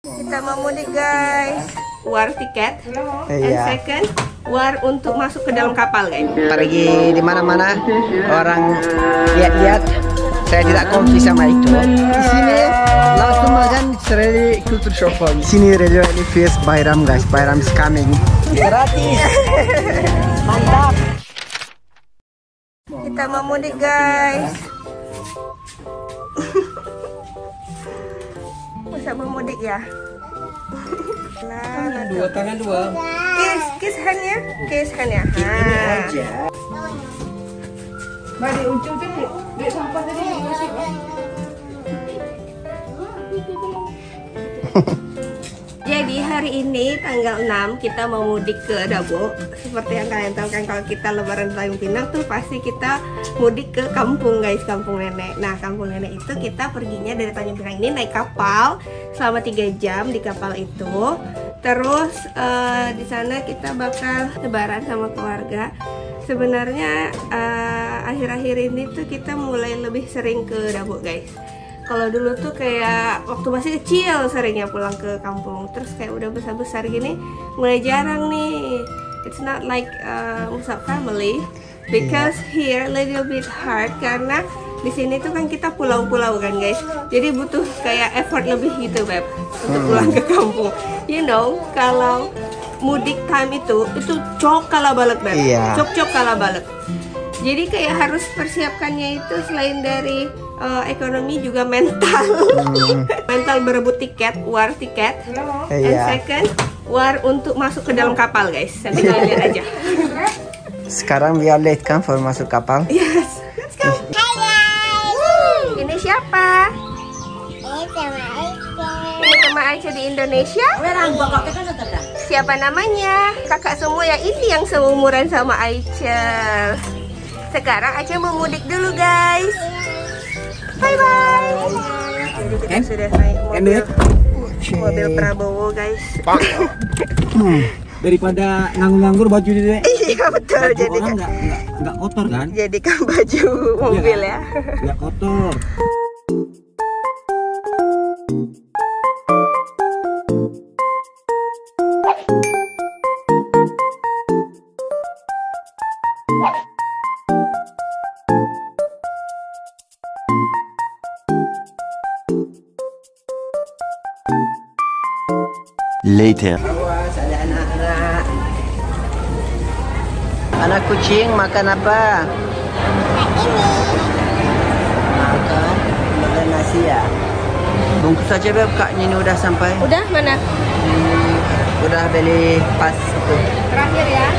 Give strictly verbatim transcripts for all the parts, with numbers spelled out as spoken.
Kita mau mudik guys. War tiket. And Iya. second, war untuk masuk ke dalam kapal guys. Pergi di mana-mana orang lihat-lihat. Saya tidak confuse sama itu. Di sini langsung makan really culture shock. Di sini really really fierce Bayram guys. Bayram is coming. Gratis. Mantap. Kita mau mudik guys. Masa mau mudik ya? Tangan dua, tangan dua. Kiss, kiss handnya, kiss handnya. Ha. Mari uncung tadi, lihat sampah tadi. Jadi hari ini tanggal enam kita mau mudik ke Dabo. Seperti yang kalian tahu kan, kalau kita lebaran di Tanjung Pinang tuh pasti kita mudik ke kampung guys, kampung nenek. Nah kampung nenek itu kita perginya dari Tanjung Pinang ini naik kapal selama tiga jam di kapal itu. Terus uh, di sana kita bakal lebaran sama keluarga. Sebenarnya uh, akhir-akhir ini tuh kita mulai lebih sering ke Dabo guys. Kalau dulu tuh kayak waktu masih kecil seringnya pulang ke kampung. Terus kayak udah besar-besar gini mulai jarang nih. It's not like uh, Musab family because here little bit hard karena di sini tuh kan kita pulau-pulau kan guys. Jadi butuh kayak effort lebih gitu beb untuk pulang ke kampung. You know kalau mudik time itu itu cok kalah balik beb. Iya. Cok-cok kalah balik. Jadi kayak harus persiapkannya itu selain dari uh, ekonomi juga mental. Hmm. Mental berebut tiket, war tiket. And Iya. second, war untuk masuk ke dalam kapal guys. Nanti kalian lihat aja. Sekarang Violet kan for masuk kapal. Yes, let's go. Ini siapa? Ini teman Aicha di Indonesia. Siapa namanya? Kakak semua ya, ini yang seumuran sama Aicha. Sekarang Aicha mau mudik dulu guys. Bye bye. Jadi kita Eh? sudah naik mobil, Eh? mobil Prabowo guys. Daripada nganggur-nganggur baju di deh. Iya betul. Baju Jadi orang kan, nggak nggak nggak kotor kan? jadikan baju mobil ya. Nggak kotor. Later. Awas, ada anak-anak. Anak kucing makan apa? Makan makan nasi ya. Bungkus saja beb, kaknya ini udah sampai. Udah mana? Hmm, udah beli pas itu. Terakhir ya.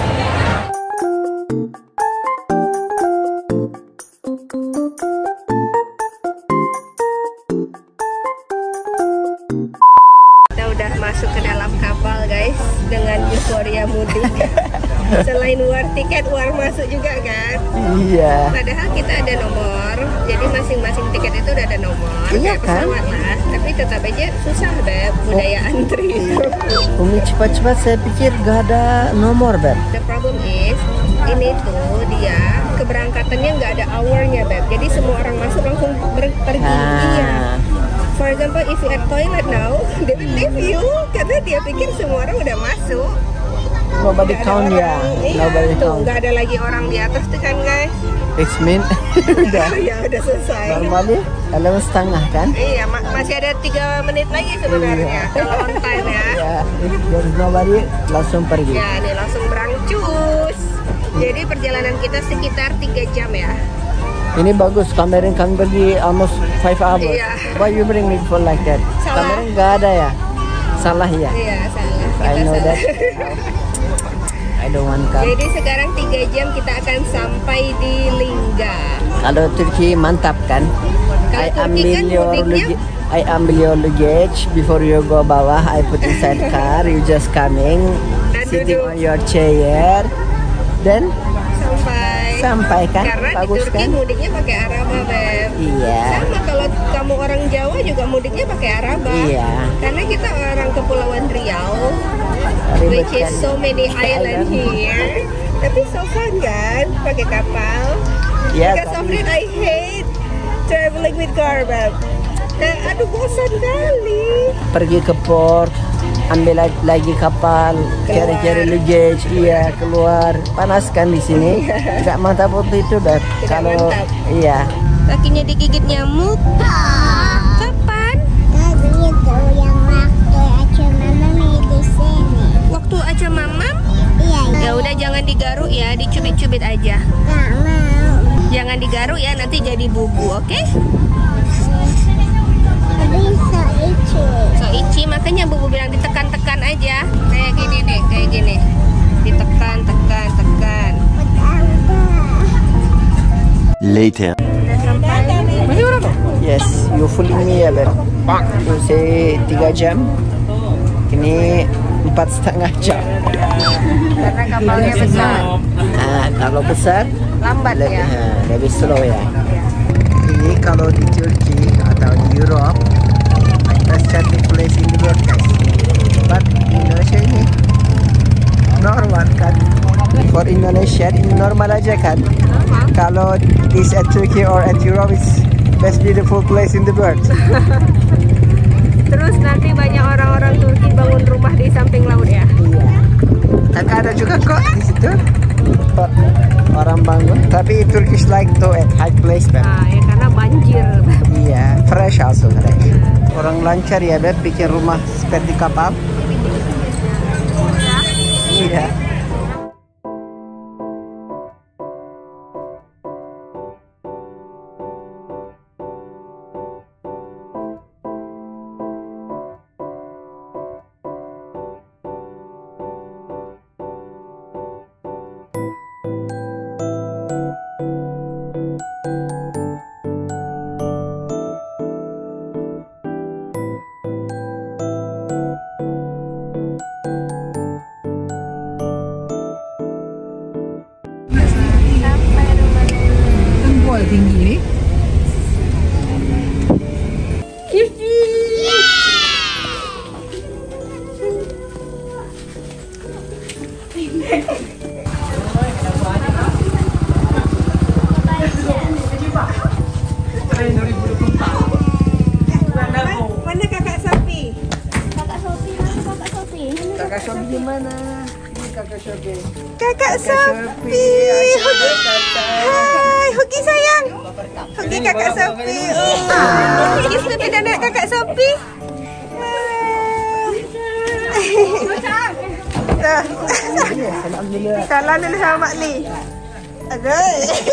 Kita udah masuk ke dalam kapal guys dengan euforia mudik. Selain war tiket, war masuk juga kan. Iya. Padahal kita ada nomor, jadi masing-masing tiket itu udah ada nomor. Iya kayak kan? pesawat lah. Tapi tetap aja susah beb, budaya antri. Umi cepat-cepat, saya pikir gak ada nomor beb. The problem is, ini tuh dia keberangkatannya nggak ada hournya beb. Jadi semua orang masuk langsung ber- pergi. Ah. Iya. For example, if you at toilet now, they will leave you karena dia pikir semua orang udah masuk. Nobody Nggak ada count ya. orang. Iya, Nobody tuh count. nggak ada lagi orang di atas tuh kan guys. It's mean. Udah. Ya udah selesai. Normalnya eleven setengah kan? Iya, ma- masih ada tiga menit lagi sebenarnya Iya. kalau on time ya. Ya, if there's nobody langsung pergi. Ya, nih langsung berangcus. Jadi perjalanan kita sekitar tiga jam ya. Ini bagus, Kamarin kan pergi almost five hours. Iya. Why you bring me for like that? Salah. Kamarin nggak ada ya? Salah ya? Iya, salah. I Kita know salah. that. I don't want come. Jadi sekarang tiga jam kita akan sampai di Lingga. Kalau Turki mantap kan? Kalau I Turki ambil kan your mudiknya- luggage. I ambil your luggage before you go bawah. I put inside car. You just coming, Dan sitting duduk. on your chair. Then Sampai. sampai kan? Karena Bagus di Turki kan? mudiknya pakai Araba, Beb. Iya. Sama kalau kamu orang Jawa juga mudiknya pakai Araba. Iya. Karena kita orang Kepulauan Riau, Ribet which is kan? so many island here. Tapi so fun kan, pakai kapal. Iya, Because of tapi- it, I hate traveling with car, Beb. Eh, aduh bosan kali. Pergi ke port, ambil lagi, lagi kapal, cari-cari luggage, iya keluar. Panas kan di sini? Tidak mantap waktu itu, Dad. Kalau mantap. iya. Kakinya digigit nyamuk. Kapan? Itu yang waktu aja mama di sini. Waktu aja mamam? Iya, Ya udah jangan digaruk ya, dicubit-cubit aja. nggak mau. Jangan digaruk ya, nanti jadi bubu, oke? Bisa itu. So Ichi, makanya bubu bilang ditekan-tekan aja. Kayak gini nih, kayak gini. Ditekan, tekan, tekan. Later. Udah sampai. Yes, you fooling me ya, Beb. You say tiga jam. Ini empat setengah jam. Karena kapalnya besar. Nah, kalau besar Lambat lebih, ya. eh, lebih slow ya. Ini kalau di Turki atau di Europe, best cantik place in the world, guys. But Indonesia ini normal kan? For Indonesia ini normal aja kan? Kalau is at Turkey or at Europe, it's best beautiful place in the world. Terus nanti banyak orang-orang Turki bangun rumah di samping laut ya. Iya. Tapi ada juga kok di situ orang bangun. Tapi Turkish like to at high place, Beb. Nah, ya karena banjir. Iya, fresh also fresh. Orang lancar ya, Beb, bikin rumah seperti kapal. Iya. tinggi ini. Mana kakak Sofi? Kakak Sofi, mana kakak Sofi? Kakak Sofi di mana? Ini Kakak Sofi. Kakak Sofi. Hugi. Hai, Hugi sayang. Hugi kakak Sofi. Oh, Hugi Sofi dan anak kakak Sofi. Dah. Salam dulu sama Mak Li. Aduh.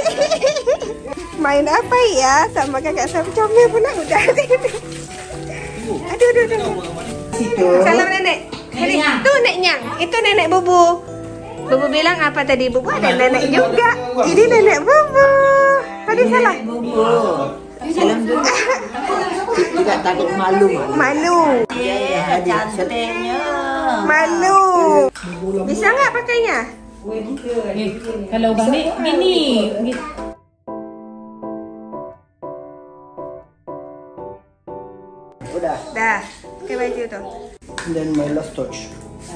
Main apa ya sama kakak Sofi? Comel pula udah. Aduh, aduh, aduh. Salam nenek. Ini itu neneknya. Itu nenek Bubu. Bubu bilang apa tadi? Bubu ada nenek juga. Ini nenek Bubu. Tadi salah. Salam dulu. Tidak takut malu. Malu. Cantiknya. Malu. Bisa nggak pakainya? Kalau Bang Dik gini. Udah. Dah. Pakai baju tuh. Dan my last touch.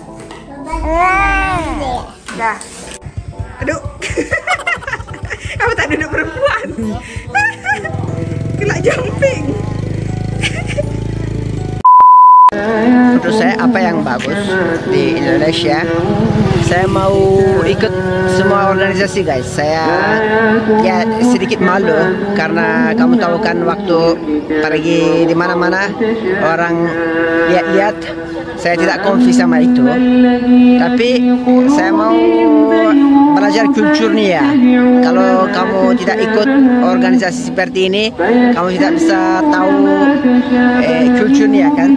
Dah. Aduh. Kamu tak duduk perempuan. Kelak jumping. Menurut saya apa yang bagus di Indonesia, saya mau ikut semua organisasi, guys. Saya ya sedikit malu karena kamu tahu kan waktu pergi di mana-mana orang lihat-lihat, saya tidak konfi sama itu. Tapi saya mau belajar kulturnya ya. Kalau kamu tidak ikut organisasi seperti ini, kamu tidak bisa tahu eh, kulturnya kan.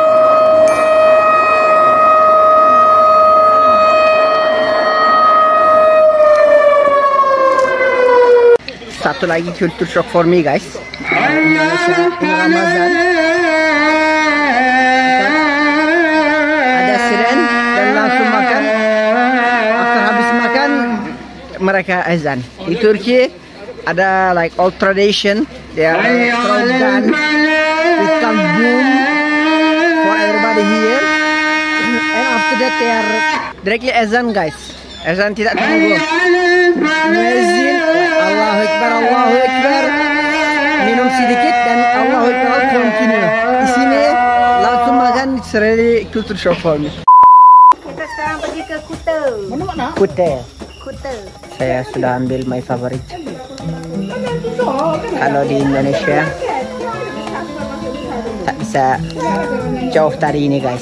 Satu lagi culture shock for me, guys. Indonesia in Ramadan ada siren dan langsung makan. After habis makan mereka azan. Di Turki ada like old tradition. They are throw gun with gun boom for everybody here. And after that they are directly azan, guys. Azan tidak tunggu. Muezzin, Allahu Akbar, Allahu Akbar. minum sedikit dan Allahu Akbar continue. Di sini langsung makan, it's really culture shock for me. Kita sekarang pergi ke Kuta. Kuta. Kuta. Saya sudah ambil my favorite. Kalau di Indonesia tak bisa jauh dari ini guys.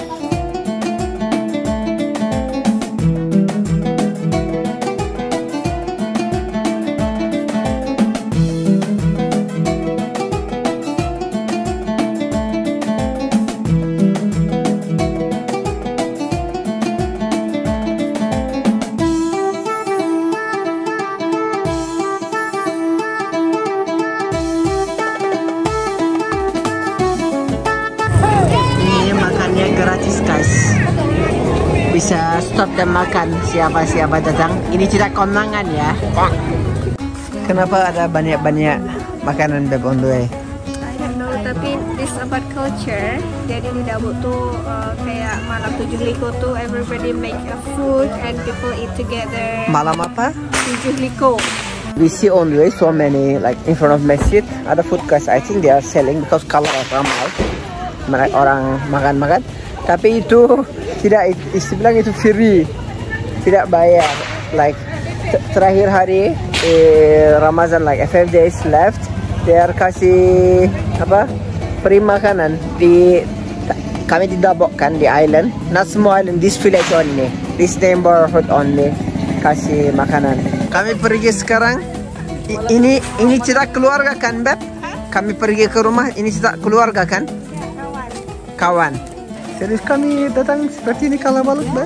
Gratis guys, bisa stop dan makan siapa-siapa datang. Ini tidak kondangan ya. Kenapa ada banyak-banyak makanan beb on the way? I don't know, tapi this about culture. Jadi di Dabuk tuh uh, kayak malam tujuh liko tuh everybody make a food and people eat together. Malam apa? Tujuh liko. We see on the way so many like in front of masjid ada food guys. I think they are selling because kalau ramai orang makan-makan. Tapi itu tidak, istilah itu free, tidak bayar. Like terakhir hari eh, Ramadan, like five days left, they are kasih apa free makanan di kami di Dabuk kan di island, not semua island, this village only, this neighborhood only kasih makanan. Kami pergi sekarang. I, ini ini cerita keluarga kan Beb? Kami pergi ke rumah ini cerita keluarga kan? Kawan. Serius kami datang seperti ini kalau balik Beb?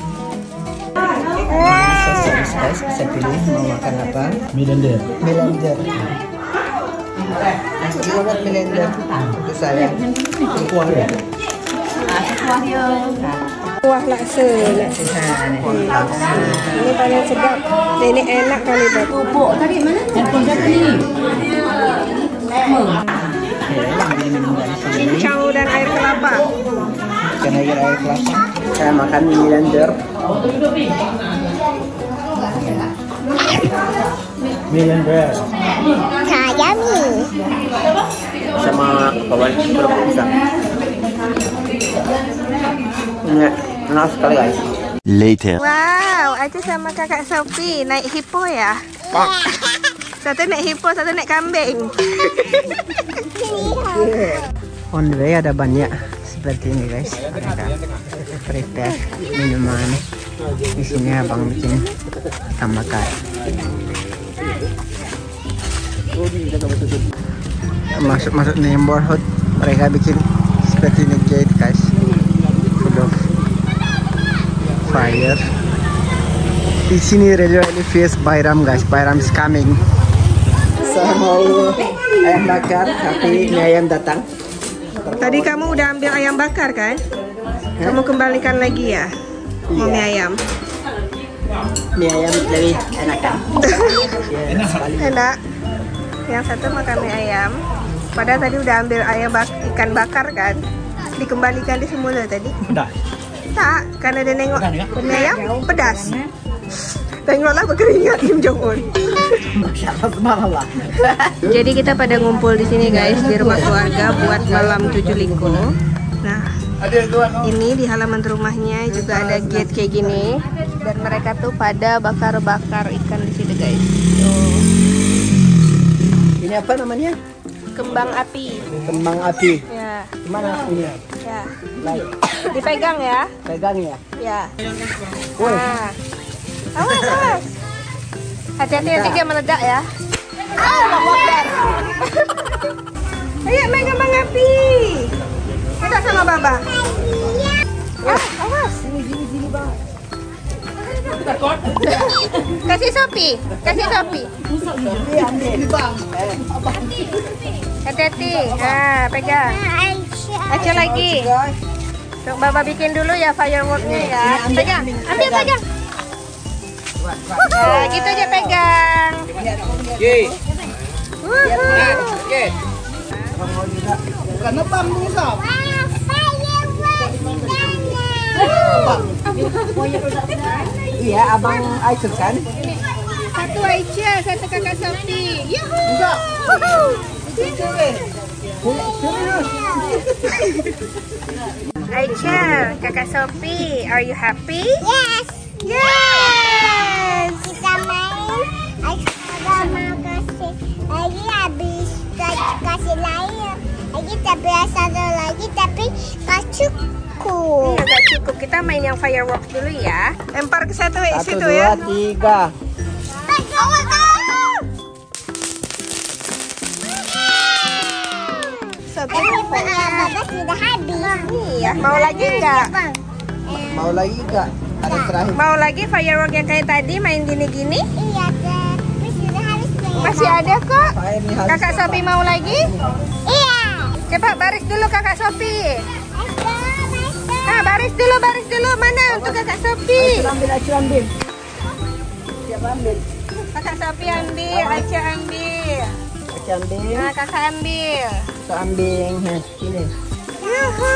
Bisa serius guys, bisa pilih mau makan apa? Milender. Milender. Asli banget milender untuk saya. Kuah ya. Kuah laksa. Ini paling sedap. Ini enak kali Beb. Bubuk tadi mana? Handphone siapa ni? Cincau dan air kelapa. Ikan air air kelapa. Saya makan milender. Milender. Yummy. Sama kawan kerupuk pisang. Ini enak sekali guys. Later. Wow, Aca sama kakak Sophie naik hipo ya? Satu naik hipo, satu naik kambing. On the way ada banyak seperti ini guys. Mereka prepare minuman. Di sini abang bikin tambakar. Masuk masuk neighborhood, mereka bikin seperti ini gate guys. Full of fire. Di sini radio ini face Bayram guys. Bayram is coming. Saya mau ayam bakar, tapi ini ayam datang. Tadi kamu udah ambil ayam bakar kan? Kamu kembalikan lagi ya? Mau mie ayam? Mie ayam lebih enak kan? Enak sekali. Enak. Yang satu makan mie ayam. Padahal tadi udah ambil ayam bak ikan bakar kan? Dikembalikan di semula tadi. Pedas. Tak, karena dia nengok mie ayam pedas. Tengoklah berkeringat Kim Jong Un. Jadi kita pada ngumpul di sini guys di rumah keluarga buat malam tujuh liko. Nah, ini di halaman rumahnya juga ada gate kayak gini dan mereka tuh pada bakar-bakar ikan di sini guys. Tuh. Ini apa namanya? Kembang api. Kembang api. Ya, Mana apinya? ya. Like, Dipegang ya. pegang ya. Ya. Woi. Nah. Awas, awas. Hati-hati nanti dia meledak ya. Allahu Akbar. Ayo main kembang api. Kita sama Baba. Ah, awas. Kasih Sophie, kasih Sophie. Hati-hati. Nah, pegang. Aja lagi. Untuk Baba bikin dulu ya fireworknya ya. Pegang, ambil pegang. Nah, gitu aja pegang. Karena bambu sob. Iya, abang Aisyah kan? Satu Aisyah, satu kakak Sofi. Yuhu. Aisyah, kakak Sofi, are you happy? Yes. Yes. Kita main. Aisyah mau kasih lagi habis kasih lain. Lagi tapi satu lagi tapi gak cukup. Nggak cukup, kita main yang fireworks dulu ya. Lempar ke satu Satu, situ dua, ya. tiga. Sofi, Bapak sudah habis. iya. Mau lagi nggak? Mau lagi nggak? Ada terakhir. Mau lagi firework yang kayak tadi main gini-gini? Iya, tapi sudah habis. Masih ada kok. Pak ini habis. Kakak Sofi mau lagi? Iya. Cepat baris dulu kakak Sofi. Ayo, masuk. Ah, baris dulu, baris dulu. Mana untuk kakak Sofi? Ayo ambil, ayo ambil. Siapa ambil? Kakak Sofi ambil, Aca ambil. Ayo ambil. Nah, kakak ambil. Kita ambil. Heh, sini. Yuhu.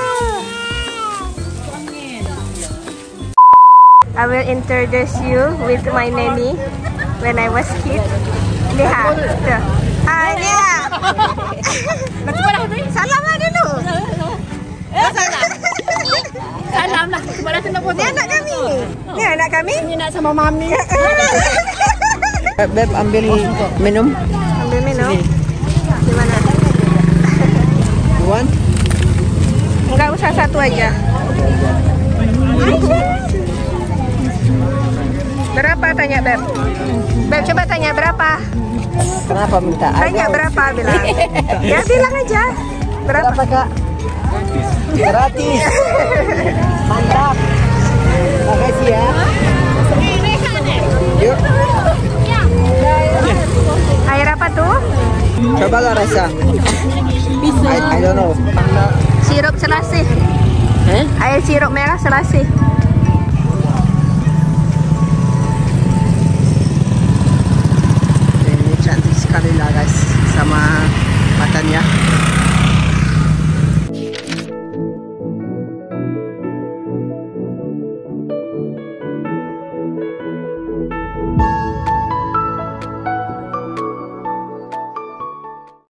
I will introduce you with my nanny when I was kid. Lihat. Tuh. Ah, ini lah. Salam lah dulu. Salam lah kepada tenda foto. Ini anak kami. Ini anak kami. Ini nak sama mami. Beb ambil minum. Ambil minum. Gimana? One. Enggak usah satu aja. Berapa tanya Beb? Beb coba tanya berapa? Kenapa minta? Tanya berapa bilang. Ya bilang aja. Berapa? Berapa kak? Gratis. Mantap. Makasih ya. Yuk. Air apa tuh? Cobalah rasa. I, I don't know. Sirup selasih. Eh? Air sirup merah selasih. Ini cantik sekali lah guys sama makannya.